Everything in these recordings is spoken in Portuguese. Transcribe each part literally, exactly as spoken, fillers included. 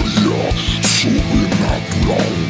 memória sobrenatural.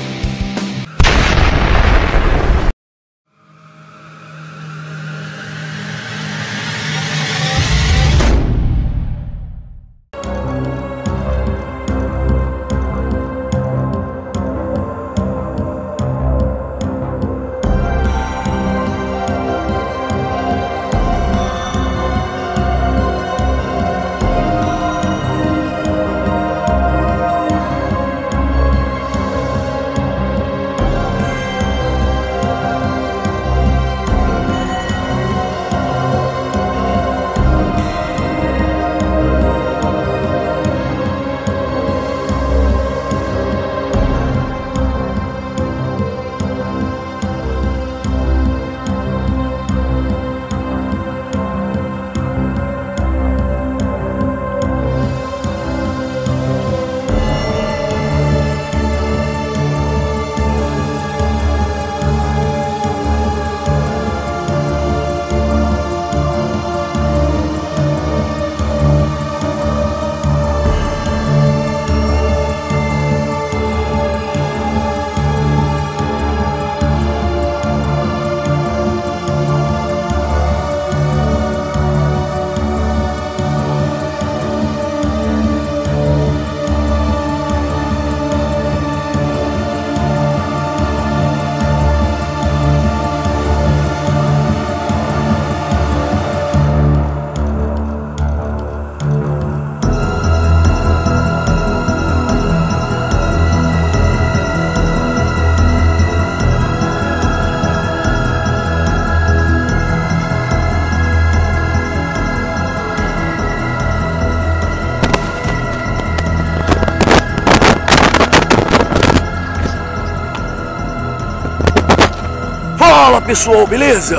Fala pessoal, beleza?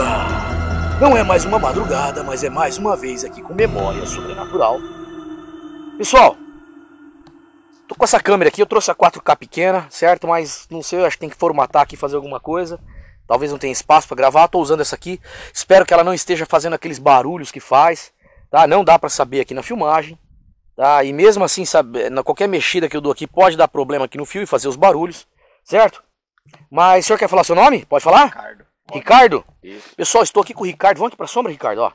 Não é mais uma madrugada, mas é mais uma vez aqui com memória sobrenatural. Pessoal, tô com essa câmera aqui, eu trouxe a quatro K pequena, certo? Mas não sei, eu acho que tem que formatar aqui, fazer alguma coisa. Talvez não tenha espaço para gravar, tô usando essa aqui. Espero que ela não esteja fazendo aqueles barulhos que faz, tá? Não dá para saber aqui na filmagem, tá? E mesmo assim, sabe, na qualquer mexida que eu dou aqui pode dar problema aqui no fio e fazer os barulhos, certo? Mas o senhor quer falar seu nome? Pode falar? Ricardo. Ricardo? Isso. Pessoal, estou aqui com o Ricardo. Vamos aqui pra sombra, Ricardo, ó.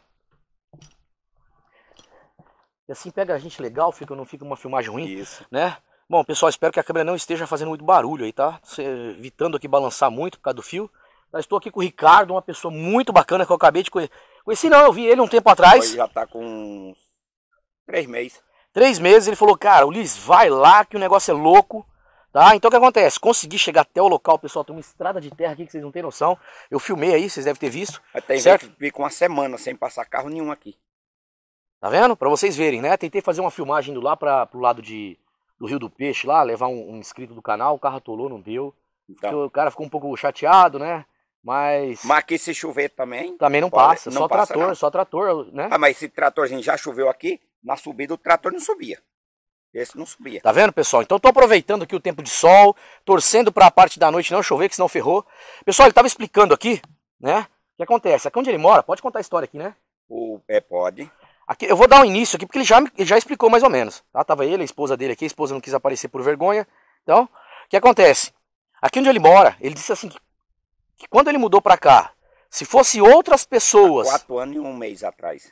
E assim pega a gente legal, fica, não fica uma filmagem ruim, Isso. né? Bom, pessoal, espero que a câmera não esteja fazendo muito barulho aí, tá? Evitando aqui balançar muito por causa do fio. Mas estou aqui com o Ricardo, uma pessoa muito bacana que eu acabei de conhecer. Conheci não, eu vi ele um tempo atrás. Ele já tá com três meses. Três meses, ele falou, cara, Ulisses, vai lá que o negócio é louco. Tá? Então o que acontece? Consegui chegar até o local, pessoal, tem uma estrada de terra aqui que vocês não têm noção. Eu filmei aí, vocês devem ter visto. Até certo? que fica uma semana sem passar carro nenhum aqui. Tá vendo? Pra vocês verem, né? Tentei fazer uma filmagem indo lá pra, pro lado de, do Rio do Peixe, lá, levar um, um inscrito do canal, o carro atolou, não deu. Então. O cara ficou um pouco chateado, né? Mas... Mas aqui se chover também... Também não pode, passa, não só passa trator, não. só trator, né? Ah, mas esse tratorzinho já choveu aqui, na subida o trator não subia. Esse não subia. Tá vendo, pessoal? Então tô aproveitando aqui o tempo de sol, torcendo pra parte da noite não chover, que senão ferrou. Pessoal, ele tava explicando aqui, né? O que acontece? Aqui onde ele mora, pode contar a história aqui, né? O, é, pode. Aqui, eu vou dar um início aqui, porque ele já, ele já explicou mais ou menos. Tá? Tava ele, a esposa dele aqui, a esposa não quis aparecer por vergonha. Então, o que acontece? Aqui onde ele mora, ele disse assim, que, que quando ele mudou pra cá, se fosse outras pessoas... Há quatro anos e um mês atrás.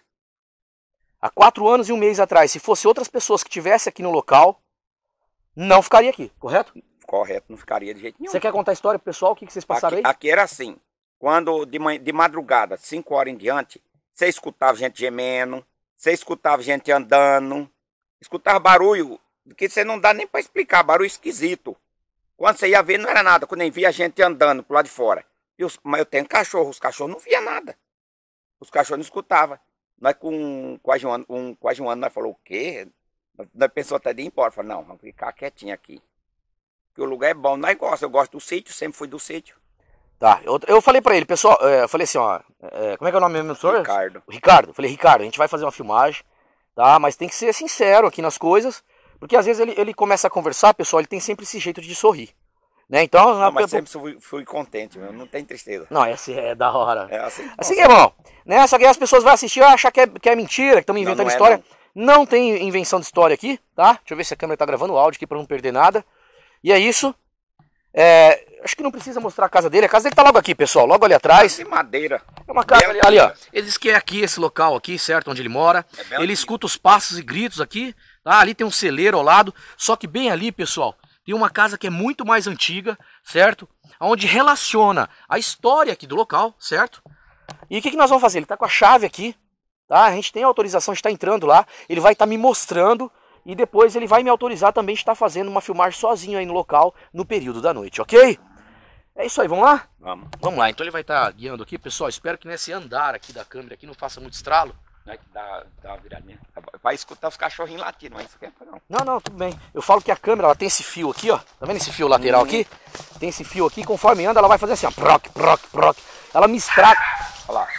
Há quatro anos e um mês atrás, se fosse outras pessoas que estivessem aqui no local, não ficaria aqui, correto? Correto, não ficaria de jeito nenhum. Você quer contar a história pro pessoal? O que, que vocês passaram aqui, aí? aqui era assim, quando de, manhã, de madrugada, cinco horas em diante, você escutava gente gemendo, você escutava gente andando, escutava barulho, que você não dá nem para explicar, barulho esquisito. Quando você ia ver, não era nada, quando nem via gente andando pro lado de fora. E os, mas eu tenho cachorro, os cachorros não via nada. Os cachorros não escutavam. Nós com quase um ano, um, quase um ano, nós falou, o quê? Nós pensou até de ir embora. Falei, não, vamos ficar quietinho aqui. Porque o lugar é bom, nós gostamos. Eu gosto do sítio, sempre fui do sítio. Tá, eu, eu falei pra ele, pessoal, eu falei assim, ó, é, como é que é o nome mesmo do senhor? Ricardo. Ricardo, eu falei, Ricardo, a gente vai fazer uma filmagem, tá? Mas tem que ser sincero aqui nas coisas, porque às vezes ele, ele começa a conversar, pessoal, ele tem sempre esse jeito de sorrir. Né? Então, não, mas eu, sempre fui, fui contente, meu. Não tem tristeza. Não, essa é da hora. É assim, assim que é bom. Né? Só que aí as pessoas vão assistir e achar que é, que é mentira, que estão me inventando não, não história. É, Não tem invenção de história aqui, tá? Deixa eu ver se a câmera tá gravando o áudio aqui pra não perder nada. E é isso. É, acho que não precisa mostrar a casa dele. A casa dele tá logo aqui, pessoal, logo ali atrás. De madeira. É uma casa ali, ali, ó. Ele diz que é aqui, esse local aqui, certo? Onde ele mora. É ele escuta os passos e gritos aqui. Tá? Ali tem um celeiro ao lado. Só que bem ali, pessoal, tem uma casa que é muito mais antiga, certo? Onde relaciona a história aqui do local, certo? E o que, que nós vamos fazer? Ele tá com a chave aqui, tá? A gente tem a autorização de estar entrando lá. Ele vai estar me mostrando. E depois ele vai me autorizar também de estar fazendo uma filmagem sozinho aí no local, no período da noite, ok? É isso aí, vamos lá? Vamos. Vamos lá, então ele vai estar guiando aqui, pessoal. Espero que nesse andar aqui da câmera aqui não faça muito estralo. Vai dar, dar uma viradinha. Vai escutar os cachorrinhos latindo, mas isso aqui é não. Não, não, tudo bem. Eu falo que a câmera, ela tem esse fio aqui, ó. Tá vendo esse fio lateral aqui? Tem esse fio aqui, conforme anda, ela vai fazer assim, ó. Proc, proc, proc. Ela me estraga. Olha lá.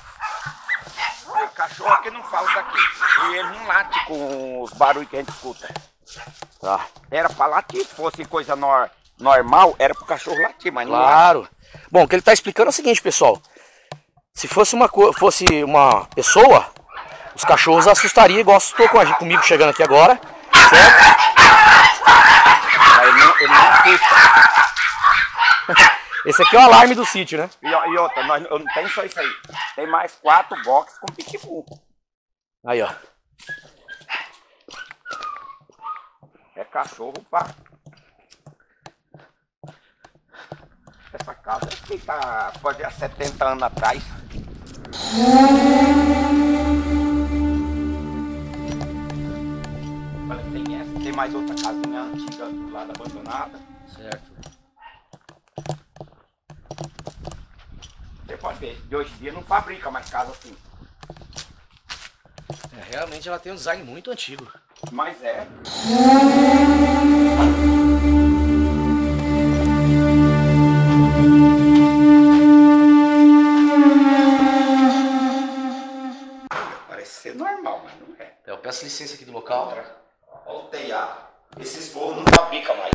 O cachorro aqui não fala daqui. E ele não late com os barulhos que a gente escuta. Tá. Era pra latir, se fosse coisa nor normal, era pro cachorro latir, mas não claro. Late. Bom, o que ele tá explicando é o seguinte, pessoal. Se fosse uma, fosse uma pessoa, os cachorros assustariam, igual assustou com a gente, comigo chegando aqui agora, certo? Aí ele não, ele não assusta. Esse aqui é o alarme do sítio, né? E, e outra, nós, eu não tenho só isso aí. Tem mais quatro boxes com pitbull. Aí, ó. É cachorro, pá. Essa casa aqui tá quase há setenta anos atrás. Olha, tem essa, tem mais outra casinha antiga do lado abandonada. Certo. Você pode ver, de hoje em dia não fabrica mais casa assim. É, realmente ela tem um design muito antigo. Mas é. Parece ser normal, mas não é. Eu peço licença aqui do local. Olha o telhado. Esses forros não fabricam mais.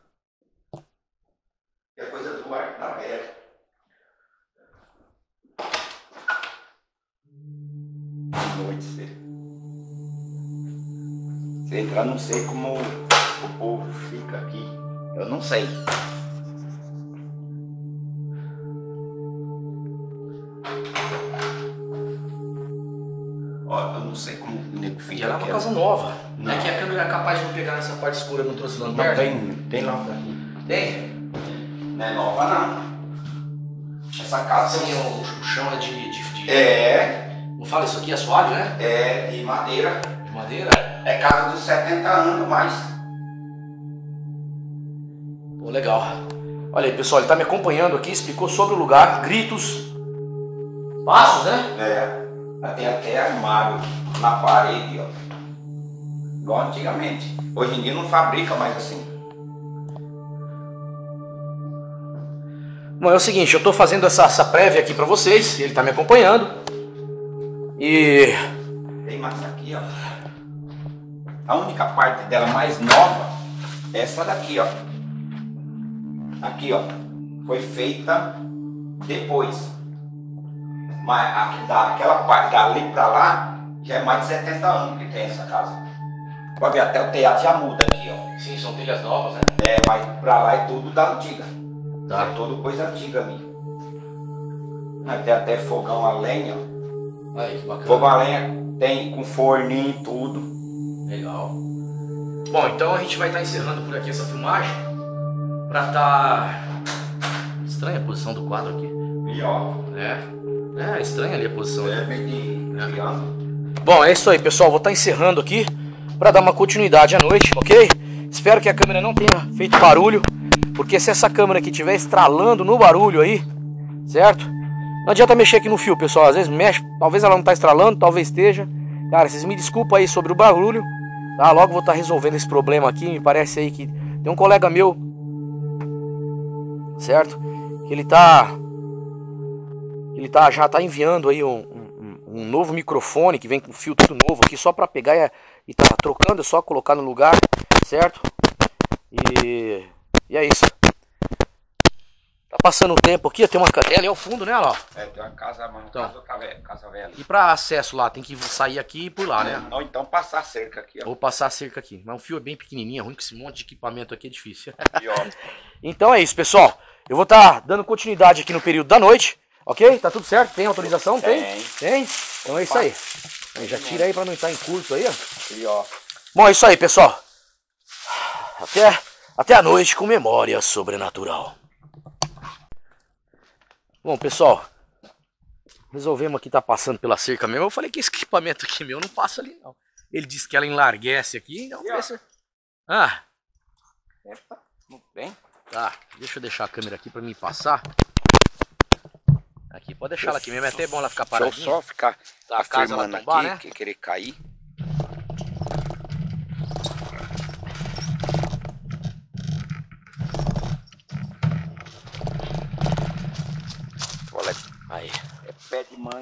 É coisa do ar da velha. Noite, você. Você entrar, não sei como o povo fica aqui. Eu não sei. Ó, eu não sei como o nego fica. E ela é uma aqui. casa nova. Não. É que a câmera é capaz de não pegar nessa parte escura, não trouxe Não, lanterna. tem, tem lá pra mim. Tem? Não é nova, não. Essa casa Sim, tem o, o chão é de, de, de... É, Não fala, isso aqui é suave, né? é de madeira. De madeira. É casa dos setenta anos mais. Pô, legal. Olha aí, pessoal, ele tá me acompanhando aqui, explicou sobre o lugar, gritos, passos, né? É, tem até armário na parede, ó. Igual antigamente. Hoje em dia não fabrica mais assim. Bom, é o seguinte, eu tô fazendo essa, essa prévia aqui pra vocês, ele tá me acompanhando. E... Tem mais aqui, ó. A única parte dela mais nova é essa daqui, ó. Aqui, ó. Foi feita depois. Mas aqui, daquela parte dali pra lá, já é mais de setenta anos que tem essa casa. Pode ver, até o telhado já muda aqui, ó. Sim, são telhas novas, né? É, mas pra lá é tudo da antiga. Tá. É tudo coisa antiga ali. Aí tem até fogão a lenha, ó. Aí, que bacana. Fogão a lenha tem com forninho e tudo. Legal. Bom, então a gente vai estar encerrando por aqui essa filmagem. Pra tá... Estranha a posição do quadro aqui. E ó, É, é estranha ali a posição. é meio de triângulo. Bom, é isso aí, pessoal. Vou estar encerrando aqui para dar uma continuidade à noite, ok? Espero que a câmera não tenha feito barulho, porque se essa câmera aqui estiver estralando no barulho aí, certo? Não adianta mexer aqui no fio, pessoal. Às vezes mexe, talvez ela não está estralando, talvez esteja. Cara, vocês me desculpem aí sobre o barulho, tá? Logo vou estar resolvendo esse problema aqui. Me parece aí que tem um colega meu, certo? Que ele tá... Ele tá, já tá enviando aí um, um, um novo microfone que vem com fio tudo novo aqui, só para pegar e, e tá trocando, é só colocar no lugar, certo? E, e é isso. Tá passando o tempo aqui, tem uma casa ali ao fundo, né, ó. É, tem uma casa, mano, então. casa, casa, velha, casa velha. E pra acesso lá, tem que sair aqui e por lá, né? Ou então passar a cerca aqui, ó. Ou passar a cerca aqui. Mas o fio é bem pequenininho, é ruim que esse monte de equipamento aqui é difícil. E, ó. Então é isso, pessoal. Eu vou estar tá dando continuidade aqui no período da noite, ok? Tá tudo certo? Tem autorização? Tem? Tem. Tem? Então é isso aí. aí já tira aí pra não estar em curto aí, ó. E, ó. Bom, é isso aí, pessoal. Até, até a noite com memória sobrenatural. Bom, pessoal, resolvemos aqui tá passando pela cerca mesmo. Eu falei que esse equipamento aqui meu não passa ali, não. Ele disse que ela enlarguece aqui, então vamos ver se... Ah! Epa, não tem? Tá, deixa eu deixar a câmera aqui pra mim passar. Aqui, pode deixar ela aqui mesmo, é até bom ela ficar paradinha. Deixa eu só ficar tá, afirmando tombar, aqui, né? que querer cair. Aí. É pé de manga.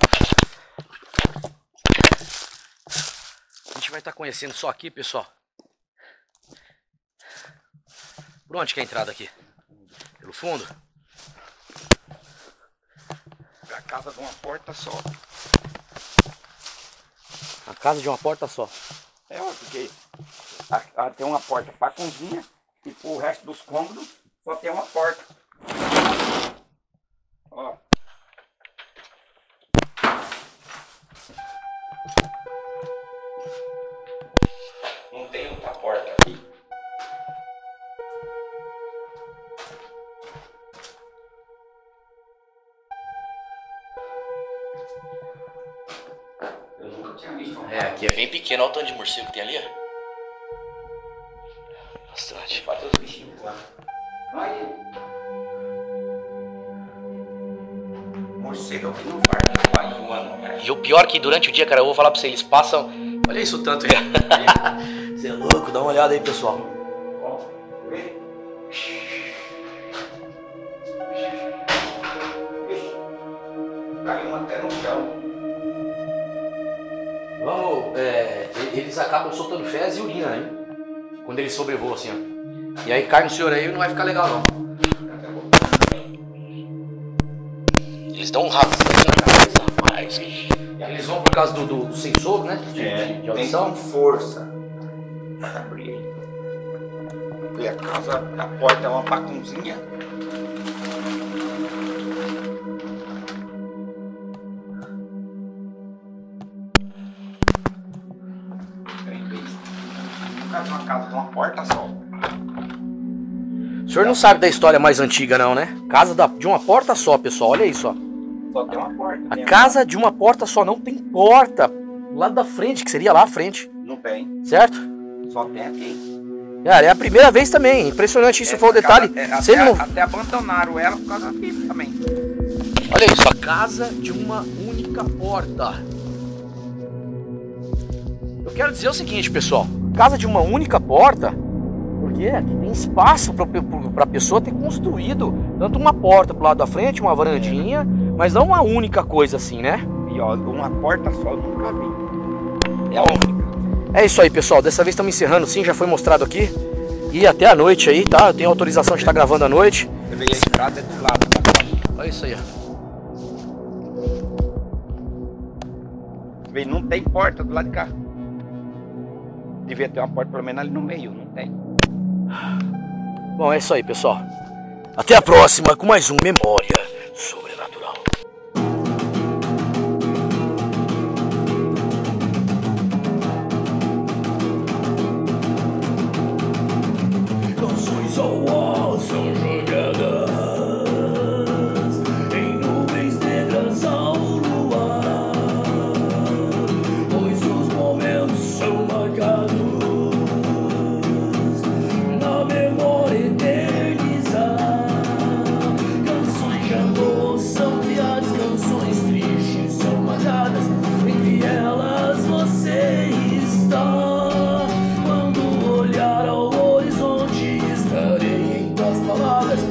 A gente vai estar tá conhecendo só aqui, pessoal. Por onde que é a entrada aqui? Pelo fundo? É a casa de uma porta só. A casa de uma porta só. É, ó, porque a, a, tem uma porta pra cozinha e pro resto dos cômodos só tem uma porta. Ó. Não tem outra porta aqui. Eu nunca tinha visto uma. É, aqui é bem pequeno. Olha o tanto de morcego que tem ali, ó. Bastante. Fazer os bichinhos lá. Aí. Morcego aqui no parque, pai, um ano, né? E o pior é que durante o dia, cara, eu vou falar pra vocês, eles passam... Olha isso tanto aí. Você é louco, dá uma olhada aí, pessoal. Ó, vê. Caiu até no chão. Vamos, é, eles acabam soltando fezes e urina, hein? Quando eles sobrevoam assim, ó. E aí cai no senhor aí e não vai ficar legal, não. Eles dão um rabo na cabeça, rapaz. Eles vão por causa do, do, do sensor, né? De, É, de, de audição. tem com força. Abrir aí. E a casa, a porta é uma bagunzinha. Uma casa de uma porta só. O senhor não sabe da história mais antiga, não, né? Casa da, de uma porta só, pessoal. Olha isso, ó. Só tem uma porta. A casa de uma porta só, não tem porta. Do lado da frente, que seria lá à frente. Não tem. Certo? Só tem aqui. Cara, é a primeira vez também. Impressionante isso, foi o detalhe. Casa, é, Se ele até, não... até abandonaram ela por causa disso também. Olha isso, a casa de uma única porta. Eu quero dizer o seguinte, pessoal. Casa de uma única porta, porque aqui tem espaço para a pessoa ter construído tanto uma porta pro lado da frente, uma varandinha, mas não uma única coisa assim, né? E ó, uma porta só eu nunca vi. É a Bom, única. é isso aí, pessoal. Dessa vez estamos encerrando, sim, já foi mostrado aqui. E até a noite aí, tá? Eu tenho autorização de estar gravando à noite. Você vê a estrada é do lado, tá? Olha isso aí, ó. Você vê, não tem porta do lado de cá. Devia ter uma porta pelo menos ali no meio, não tem. Bom, é isso aí, pessoal. Até a próxima com mais um Memória Sobrenatural. Canções ao ar são jogadas em nuvens negras ao luar, pois os momentos são marcados na memória eternizar. Canções de amor são criadas, canções tristes são marcadas, entre elas você está. Quando olhar ao horizonte estarei em tuas palavras.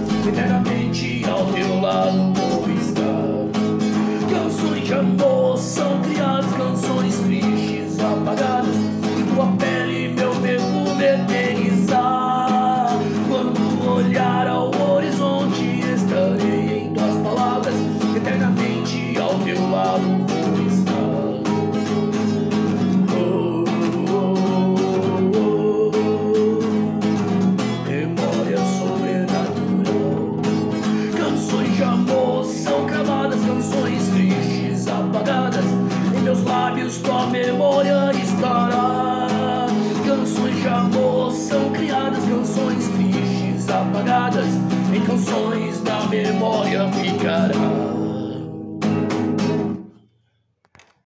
amor são criadas canções tristes apagadas, em canções da memória ficará.